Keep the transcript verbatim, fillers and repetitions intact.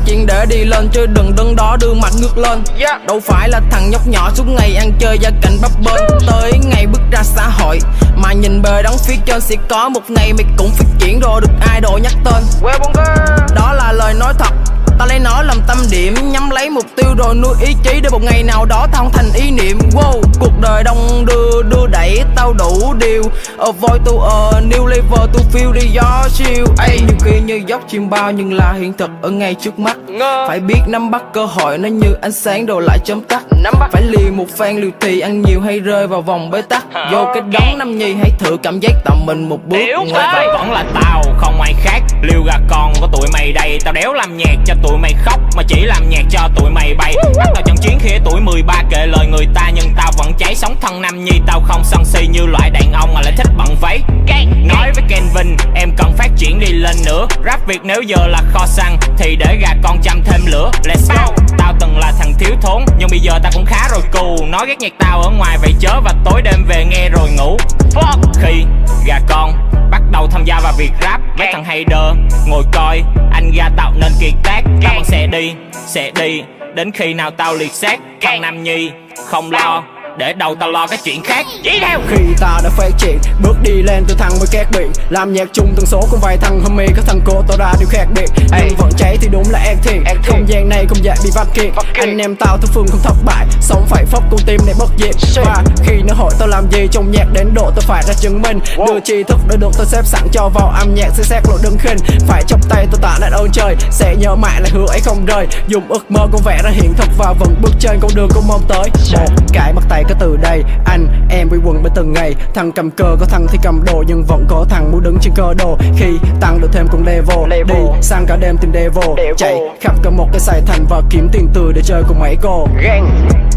chuyện để đi lên, chứ đừng đứng đó đưa mặt ngước lên. Đâu phải là thằng nhóc nhỏ suốt ngày ăn chơi gia cảnh bấp bênh. Tới ngày bước ra xã hội mà nhìn bề đắng phía trên, sẽ có một ngày mày cũng phát triển rồi được idol nhắc tên. Đó là lời nói thật, ta lấy nó làm tâm điểm, nhắm lấy mục tiêu rồi nuôi ý chí để một ngày nào đó tao thành ý niệm. Wow, cuộc đời đông đưa đưa đẩy tao đủ điều, avoid to a new level to feel the your chill. Ay, nhiều khi như dốc chim bao nhưng là hiện thực ở ngay trước mắt. Phải biết nắm bắt cơ hội nó như ánh sáng rồi lại chớm tắt. Phải liều một phen liều thì ăn nhiều hay rơi vào vòng bế tắc. Vô cái đống năm nhì hãy thử cảm giác tạo mình một bước ngoài. Vẫn là tao không ai khác, liều gà con của tụi mày đây. Tao đéo làm nhạc cho tụi mày khóc mà chỉ làm nhạc cho tụi mày bay. Bắt tao trận chiến khi tuổi mười ba kệ lời người ta, nhưng tao vẫn cháy sống thân nam nhi. Tao không sân si như loại đàn ông mà lại thích bận váy. Nói với Kenvin em cần phát triển đi lên nữa. Rap Việt nếu giờ là kho xăng thì để gà con chăm thêm lửa. Let's go. Tao từng là thằng thiếu thốn nhưng bây giờ tao cũng khá rồi cool. Nói ghét nhạc tao ở ngoài vậy chớ và tối đêm về nghe rồi ngủ. Fuck. Khi gà con bắt đầu tham gia vào việc rap, mấy thằng hater ngồi coi anh ra tạo nên kiệt tác. Tao vẫn sẽ đi, sẽ đi đến khi nào tao liệt xác. Thằng Nam Nhi không lo, để đầu tao lo cái chuyện khác. Chỉ theo khi ta đã phát triển, bước đi lên từ thằng với các biển. Làm nhạc chung tần số cùng vài thằng homie, các thằng cô tỏ ra điều khác biệt. Nhưng vẫn cháy thì đúng là an thiện. Không gian này không dễ bị vắt kiệt. Anh em tao thứ phương không thất bại, sống phải phóc con tim này bất diệt. Và khi nó hỏi tao làm gì trong nhạc đến độ tao phải ra chứng minh. Đưa tri thức để được tao xếp sẵn cho vào âm nhạc sẽ xét lộ đứng khinh. Phải chắp tay tao tạ lại ơn trời, sẽ nhớ mãi là hứa ấy không rời. Dùng ước mơ con vẽ ra hiện thực và vẫn bước trên con đường con mong tới. Một cái bắt tay có từ đây, anh em quy quần bên từng ngày. Thằng cầm cờ có thằng thì cầm đồ, nhưng vẫn có thằng muốn đứng trên cơ đồ. Khi tăng được thêm cùng level, level. Đi sang cả đêm tìm devil, devil. Chạy khắp cả một cái Sài Thành và kiếm tiền từ để chơi cùng mấy cô. Gang.